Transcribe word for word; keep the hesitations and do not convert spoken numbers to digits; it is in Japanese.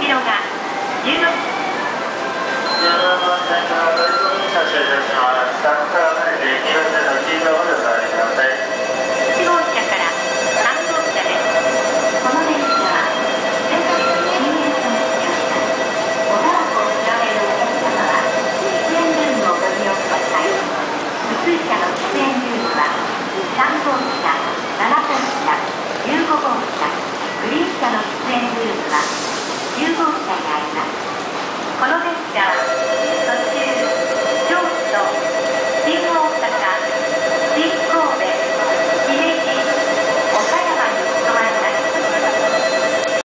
キロがじゅうろく。じゅうろくばん線から乗り込み車種いたします。